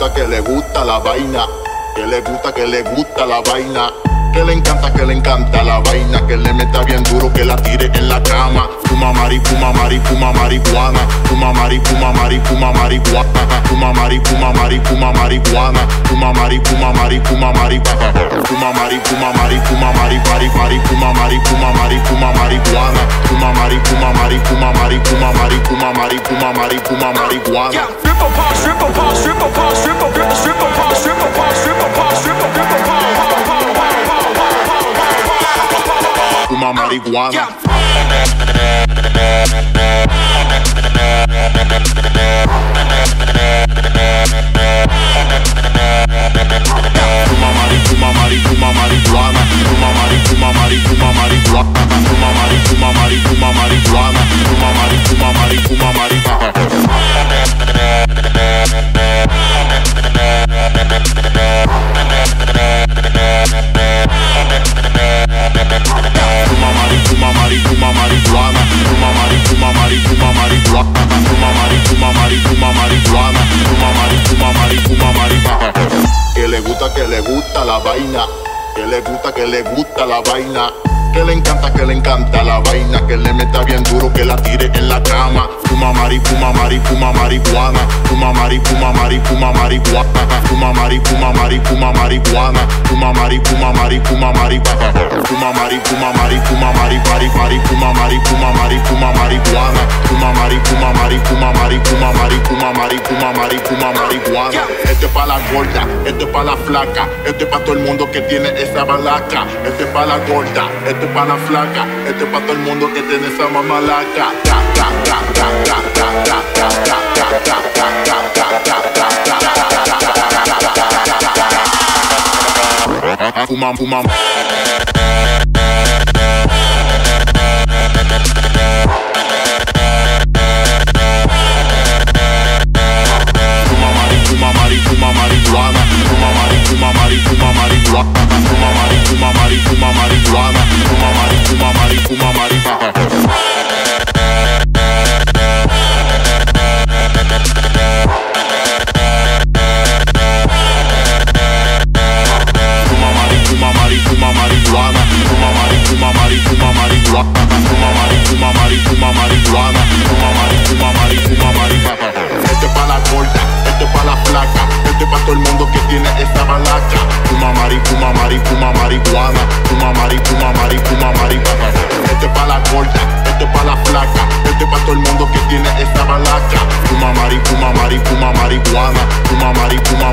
gusta la vaina, que le gusta la vaina, que le encanta la vaina, que le meta bien duro, que la tire en la cama. Fuma mari, fuma mari, fuma marihuana, fuma mari, fuma mari, fuma marihuana, fuma mari, fuma mari, fuma marihuana, fuma mari, fuma mari, fuma marihuana, fuma mari, fuma mari, fuma mari, mari, fuma mari, fuma mari, fuma marihuana, fuma mari, fuma mari, fuma mari, fuma mari, fuma mari, fuma mari, fuma marihuana. Strip apart, strip apart, strip apart, strip apart, strip apart, strip apart, strip apart, strip apart, fuma marihuana. Fuma mari, fuma mari, fuma marihuana, fuma mari, fuma mari, fuma marihuana, fuma mari, fuma mari, fuma marihuana, fuma mari, fuma mari, fuma marihuana. Fuma mari, fuma mari, fuma marihuana, fuma mari, fuma mari, fuma marihuana, fuma mari, fuma mari, fuma marihuana, fuma mari, fuma mari, fuma marihuana. Que le gusta la vaina, que le gusta la vaina, que le encanta la vaina, que le meta bien duro, que la tire en la cama. Fuma mari, fuma mari, fuma marihuana, fuma mari, fuma mari, fuma marihuana, fuma mari, fuma mari, fuma marihuana, fuma mari, fuma mari, fuma marihuana, fuma mari, fuma mari, fuma mari, fuma mari, fuma mari, fuma marihuana, fuma mari, fuma mari, fuma mari, fuma mari, fuma mari, fuma mari, fuma marihuana. Este es pa' la gorda, este es pa' la flaca, este es pa' todo el mundo que tiene esa balaca, este es pa' la gorda, este es pa' la flaca, este es pa' todo el mundo que tiene esa mamalaca. Fumam, fumam. Fuma mari, fuma marihuana, fuma mari, fuma mari, fuma marihuana, fuma mari, fuma mari, fuma marihuana, fuma mari, fuma mari, fuma marihuana. Fuma mari, fuma mari, fuma marihuana, fuma mari, fuma mari, fuma marihuana, fuma mari, fuma mari, fuma marihuana, fuma mari, fuma mari, fuma marihuana. Este es pa' la gorda, este es pa' la flaca, este es pa' todo el mundo que tiene esa balaca. Fuma mari, fuma mari, fuma marihuana, fuma mari, fuma mari, fuma marihuana. Este es pa' la gorda, este es pa' la flaca, este es pa' todo el mundo que tiene esa balaca. Fuma mari, fuma mari, fuma marihuana, fuma mari, fuma